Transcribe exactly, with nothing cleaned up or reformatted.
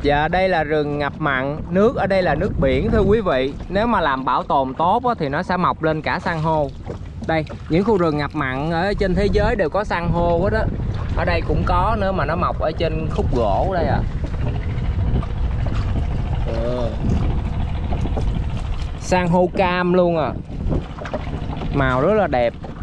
Dạ đây là rừng ngập mặn, nước ở đây là nước biển thưa quý vị. Nếu mà làm bảo tồn tốt á, thì nó sẽ mọc lên cả san hô. Đây, những khu rừng ngập mặn ở trên thế giới đều có san hô hết á. Ở đây cũng có nữa mà nó mọc ở trên khúc gỗ đây à. Ừ. San hô cam luôn à. Màu rất là đẹp.